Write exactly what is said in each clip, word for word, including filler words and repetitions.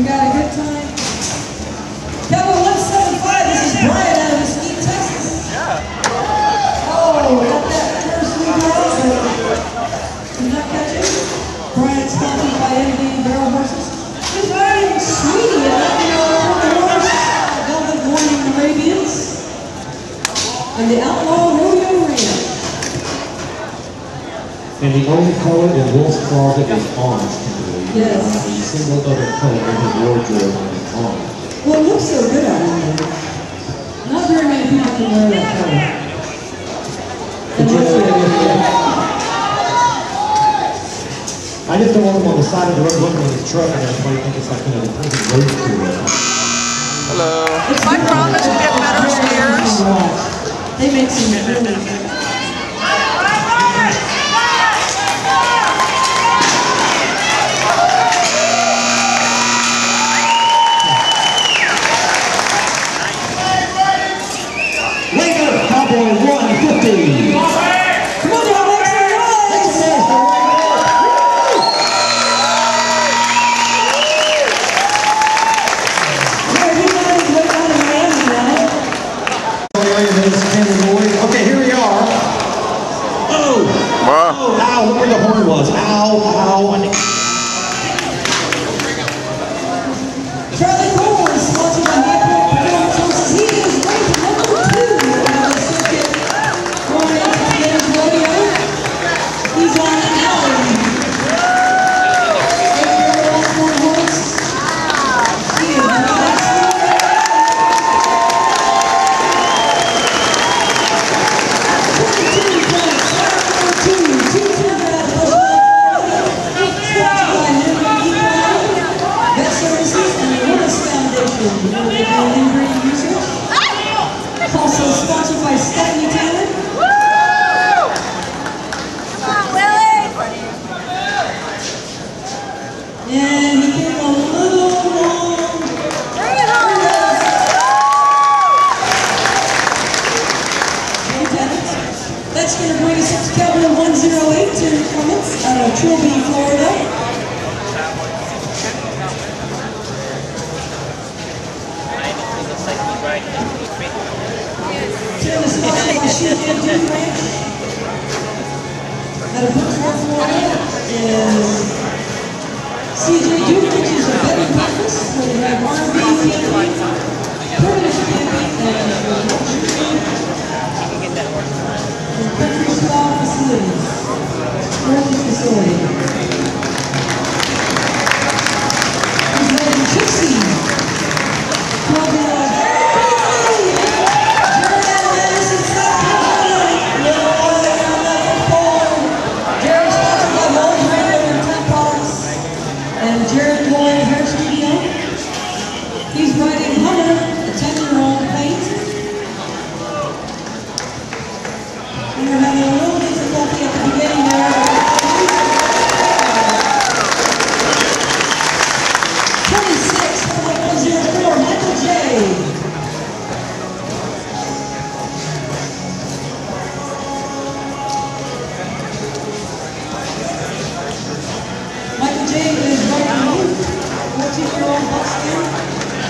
We got a good time. Kevin one seventy-five, this is Brian out of Mesquite, Texas. Yeah. Oh, got that first week out. Did not catch it. Brian sponsored by M D Barrel Horses. He's riding Sweetie, a nine-year-old horse, Velvet Morning Arabians, and the Outlaw Rodeo Arena. And the only color in Wolf's closet is orange, Kimberly. Yes. Not a single other color in his wardrobe is orange. Well, it looks so good on him. Not very many people can wear that color. But you know, I just don't want him on the side of the road looking at his truck and everybody think it's like, you know, the perfect road tour. Hello. I promise to get better steers. They make some really good. one fifty. Come on, y'all, make some noise! Okay, here we are. Oh! Oh, ow, look where the horn was. Ow, ow. Charlie Cole is sponsored by High Point Performance Horses. He is ranked number two on the circuit going into Gay Rodeo. He's on an alley. eight-year-old one horse. He is on the next one. twenty-two points, four two, two two out of the sponsored by Henry Equine, Vet Services, and the Willis Foundation. You know, they do inbreeding research. Also sponsored by Stephanie Taylor. And he came a little long. Bring it home! That's going to bring us up to Calvin one oh eight to comments out of Trilby, Florida. Tim is sponsored by Sheep and Duke Ranch out of Brookport, Florida. And C J Duke, which is a betting breakfast where they have R and B camping, permanent camping, and luxury and country spa facilities. Gorgeous facility. He's riding Trixie. twelve-year-old Jared Adams in South Carolina. Jared sponsored by Mold Radio and Top Products. And Jared Lloyd Hair Studio. He's riding Hummer, a ten-year-old paint. We were having a little difficulty at the beginning there. twenty-six point one oh four, Michael J. Michael J is riding fourteen-year-old Buckskin.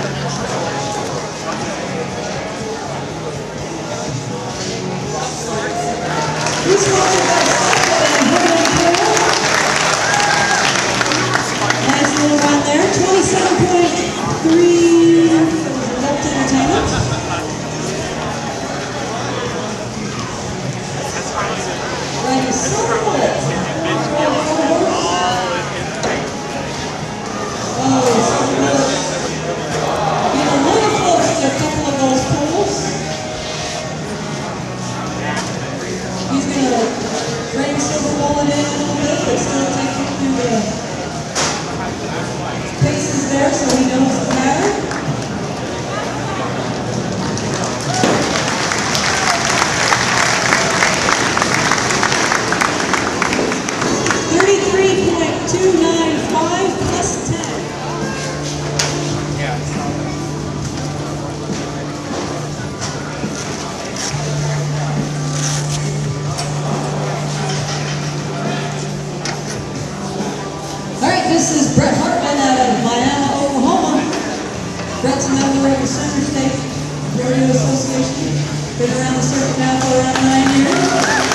He's sponsored by Saka and Herman Taylor. Nice little run there. twenty-seven point three Adult Entertainment. Riding Silver Bullet. Oh, Silver Bullet. Getting a little close to a couple of those poles. He's going to bring Silver Bullet in a little bit, but still take him through the paces there so he knows the pattern. member of the Center State Rodeo Association. Been around the circuit now for around nine years.